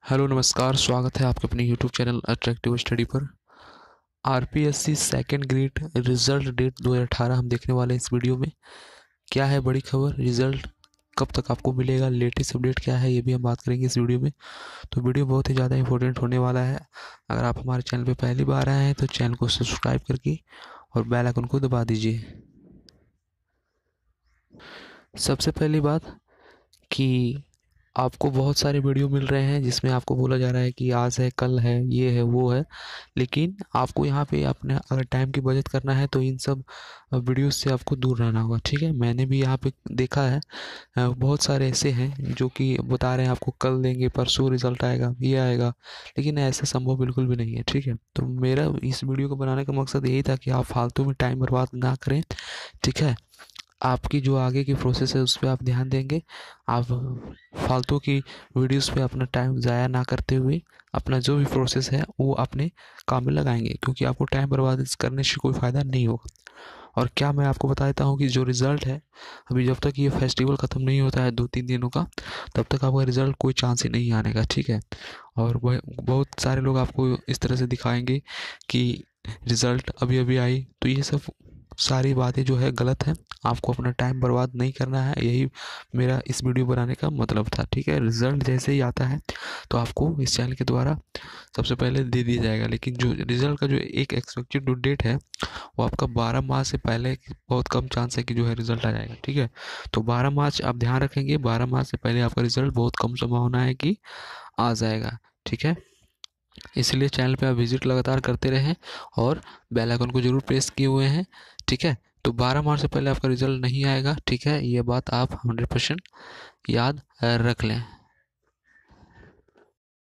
Hello नमस्कार, स्वागत है आपके अपने यूट्यूब चैनल अट्रैक्टिव स्टडी पर। RPSC second grade result date 2018 हम देखने वाले हैं इस वीडियो में। क्या है बड़ी खबर, रिजल्ट कब तक आपको मिलेगा, लेटेस्ट अपडेट क्या है, ये भी हम बात करेंगे इस वीडियो में। तो वीडियो बहुत ही ज़्यादा इंपॉर्टेंट होने वाला है। अगर आप हमारे चैनल पर पहली बार आए हैं तो चैनल को सब्सक्राइब करके और बेल आइकन को दबा दीजिए। सबसे पहली बात कि आपको बहुत सारे वीडियो मिल रहे हैं जिसमें आपको बोला जा रहा है कि आज है, कल है, ये है, वो है। लेकिन आपको यहाँ पे अपने अगर टाइम की बचत करना है तो इन सब वीडियोस से आपको दूर रहना होगा, ठीक है। मैंने भी यहाँ पे देखा है, बहुत सारे ऐसे हैं जो कि बता रहे हैं आपको कल देंगे, परसों रिजल्ट आएगा, ये आएगा। लेकिन ऐसा संभव बिल्कुल भी नहीं है, ठीक है। तो मेरा इस वीडियो को बनाने का मकसद यही था कि आप फालतू में टाइम बर्बाद ना करें, ठीक है। आपकी जो आगे की प्रोसेस है उस पर आप ध्यान देंगे। आप फालतू की वीडियोस पे अपना टाइम ज़ाया ना करते हुए अपना जो भी प्रोसेस है वो अपने काम में लगाएंगे, क्योंकि आपको टाइम बर्बाद करने से कोई फ़ायदा नहीं होगा। और क्या मैं आपको बता देता हूँ कि जो रिज़ल्ट है, अभी जब तक ये फेस्टिवल ख़त्म नहीं होता है 2-3 दिनों का, तब तक आपका रिज़ल्ट कोई चांस ही नहीं आने का, ठीक है। और वह बहुत सारे लोग आपको इस तरह से दिखाएंगे कि रिज़ल्ट अभी अभी आई, तो ये सब सारी बातें जो है गलत है। आपको अपना टाइम बर्बाद नहीं करना है, यही मेरा इस वीडियो बनाने का मतलब था, ठीक है। रिज़ल्ट जैसे ही आता है तो आपको इस चैनल के द्वारा सबसे पहले दे दिया जाएगा। लेकिन जो रिज़ल्ट का जो एक एक्सपेक्टेड ड्यू डेट है वो आपका 12 मार्च से पहले बहुत कम चांस है कि जो है रिज़ल्ट आ जाएगा, ठीक है। तो 12 मार्च आप ध्यान रखेंगे, 12 मार्च से पहले आपका रिज़ल्ट बहुत कम संभावना है कि आ जाएगा, ठीक है। इसलिए चैनल पे आप विजिट लगातार करते रहें और बेल आइकन को जरूर प्रेस किए हुए हैं, ठीक है। तो 12 मार्च से पहले आपका रिजल्ट नहीं आएगा, ठीक है। ये बात आप 100% याद रख लें।